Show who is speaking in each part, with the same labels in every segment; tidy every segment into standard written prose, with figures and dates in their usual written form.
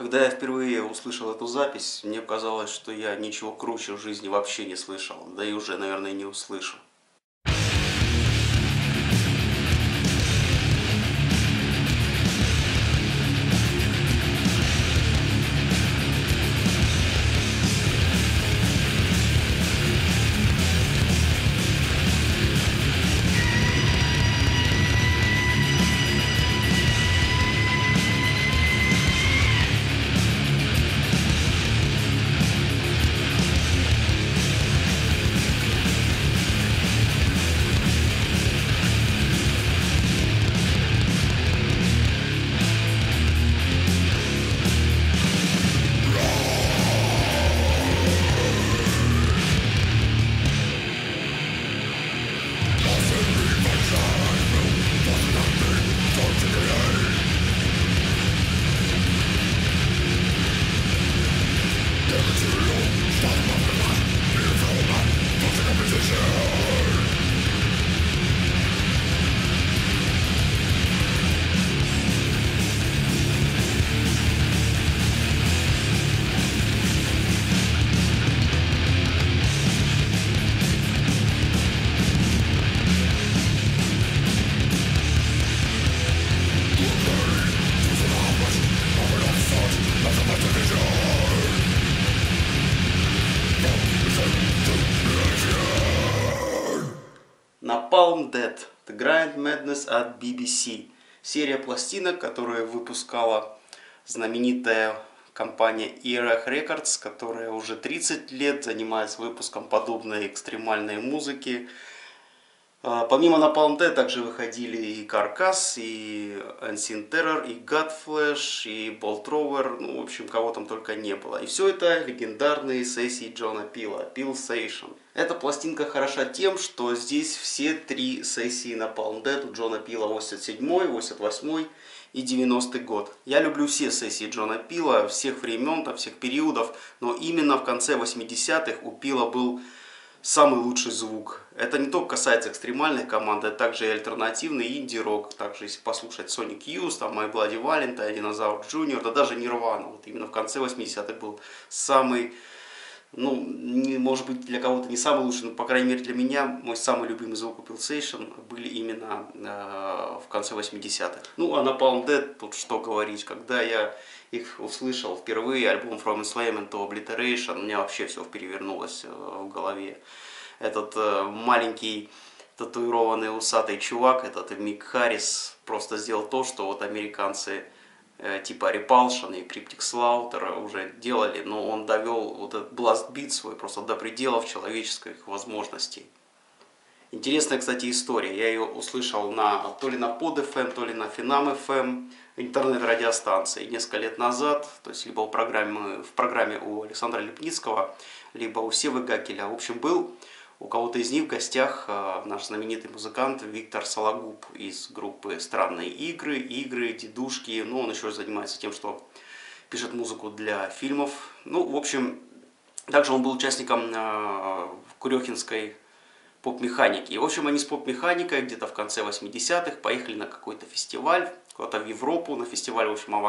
Speaker 1: Когда я впервые услышал эту запись, мне казалось, что я ничего круче в жизни вообще не слышал, да и уже, наверное, не услышу. Napalm Death The Grind Madness от BBC. Серия пластинок, которую выпускала знаменитая компания Earache Records, которая уже 30 лет занимается выпуском подобной экстремальной музыки. Помимо Napalm Death также выходили и Carcass, и Unseen Terror, и Godflesh, и Bolt Thrower, ну, в общем, кого там только не было. И все это легендарные сессии Джона Пила, Pillsation. Эта пластинка хороша тем, что здесь все три сессии Napalm Death у Джона Пила: 87-й, 88-й и 90-й год. Я люблю все сессии Джона Пила, всех времен, там, всех периодов, но именно в конце 80-х у Пила был самый лучший звук. Это не только касается экстремальных команд, это также и альтернативный инди-рок. Также если послушать Sonic Youth, там My Bloody Valentine, Dinosaur Jr., да даже Nirvana. Вот именно в конце 80-х был самый, ну, может быть для кого-то не самый лучший, но по крайней мере для меня мой самый любимый звук у Pillsation были именно в конце 80-х. Ну а Napalm Death, тут что говорить, когда я их услышал впервые, альбом From Enslavement to Obliteration, у меня вообще все перевернулось в голове. Этот маленький татуированный усатый чувак, этот Мик Харрис, просто сделал то, что вот американцы типа Repulsion и Cryptic Slaughter уже делали, но он довел вот этот blast beat свой просто до пределов человеческих возможностей. Интересная, кстати, история. Я ее услышал то ли на Pod FM, то ли на Finam FM, интернет-радиостанции несколько лет назад, то есть либо в программе у Александра Лепницкого, либо у Севы Гакеля. В общем, был у кого-то из них в гостях наш знаменитый музыкант Виктор Сологуб из группы «Странные игры», «Дедушки». Ну, он еще занимается тем, что пишет музыку для фильмов. Ну, в общем, также он был участником Курехинской поп-механики. И, в общем, они с поп-механикой где-то в конце 80-х поехали на какой-то фестиваль, куда-то в Европу, на фестиваль, в общем,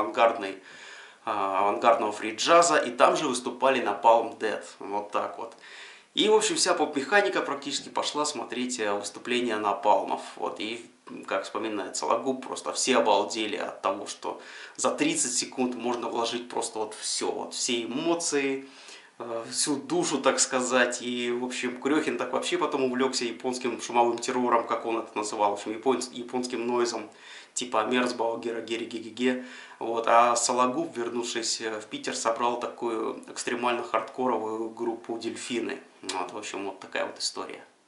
Speaker 1: авангардного фри-джаза, и там же выступали Napalm Death. Вот так вот. И, в общем, вся поп-механика практически пошла смотреть выступления Напалмов. Вот, и, как вспоминает Сологуб, просто все обалдели от того, что за 30 секунд можно вложить просто вот все эмоции, всю душу, так сказать. И, в общем, Курехин так вообще потом увлекся японским шумовым террором, как он это называл, в общем, японским нойзом, типа Мерцбаугера, Гери-Геге. Вот. А Сологуб, вернувшись в Питер, собрал такую экстремально хардкоровую группу «Дельфины». Вот, в общем, вот такая вот история.